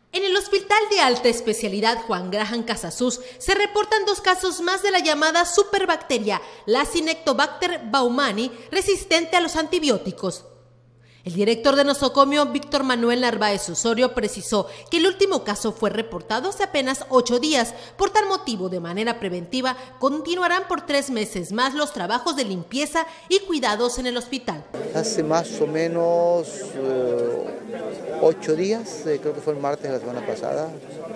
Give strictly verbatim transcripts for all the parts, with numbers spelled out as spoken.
En el Hospital de Alta Especialidad Juan Graham Casasus se reportan dos casos más de la llamada superbacteria, la Acinetobacter baumannii, resistente a los antibióticos. El director de nosocomio, Víctor Manuel Narváez Osorio, precisó que el último caso fue reportado hace apenas ocho días. Por tal motivo, de manera preventiva, continuarán por tres meses más los trabajos de limpieza y cuidados en el hospital. Hace más o menos eh, ocho días, eh, creo que fue el martes de la semana pasada.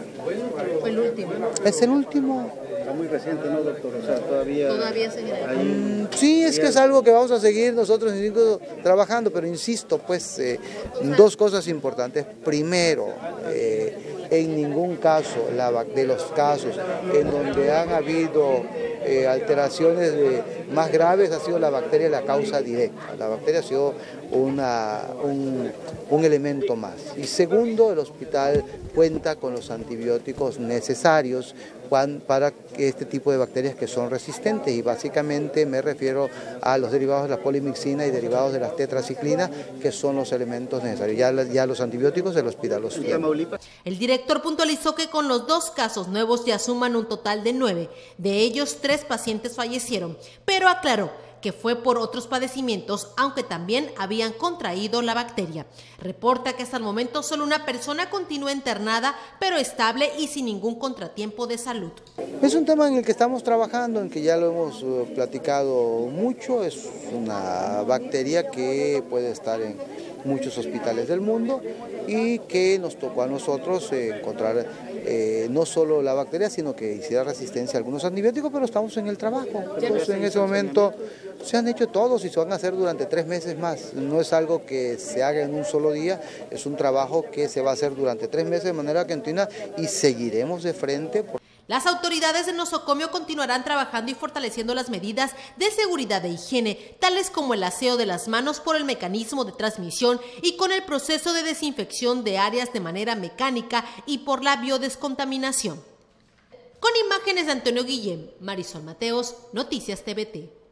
Fue el último. Es el último. Está muy reciente, ¿no, doctor? O sea, todavía... Todavía seguirá. Mm, sí, es que es algo que vamos a seguir nosotros trabajando, pero insisto, pues, eh, dos cosas importantes. Primero, eh, en ningún caso la, de los casos en donde han habido eh, alteraciones de, más graves ha sido la bacteria la causa directa. La bacteria ha sido una, un, un elemento más. Y segundo, el hospital cuenta con los antibióticos necesarios para este tipo de bacterias que son resistentes, y básicamente me refiero a los derivados de la polimixina y derivados de las tetraciclinas, que son los elementos necesarios. Ya, ya los antibióticos del hospital los tiene. El director puntualizó que con los dos casos nuevos ya suman un total de nueve, de ellos tres pacientes fallecieron, pero aclaró que fue por otros padecimientos, aunque también habían contraído la bacteria. Reporta que hasta el momento solo una persona continúa internada, pero estable y sin ningún contratiempo de salud. Es un tema en el que estamos trabajando, en que ya lo hemos uh, platicado mucho. Es una bacteria que puede estar en muchos hospitales del mundo y que nos tocó a nosotros eh, encontrar eh, no solo la bacteria, sino que hiciera resistencia a algunos antibióticos, pero estamos en el trabajo. Entonces, en ese momento se han hecho todos y se van a hacer durante tres meses más. No es algo que se haga en un solo día, es un trabajo que se va a hacer durante tres meses de manera continua y seguiremos de frente. Las autoridades de nosocomio continuarán trabajando y fortaleciendo las medidas de seguridad e higiene, tales como el aseo de las manos por el mecanismo de transmisión y con el proceso de desinfección de áreas de manera mecánica y por la biodescontaminación. Con imágenes de Antonio Guillén, Marisol Mateos, Noticias T V T.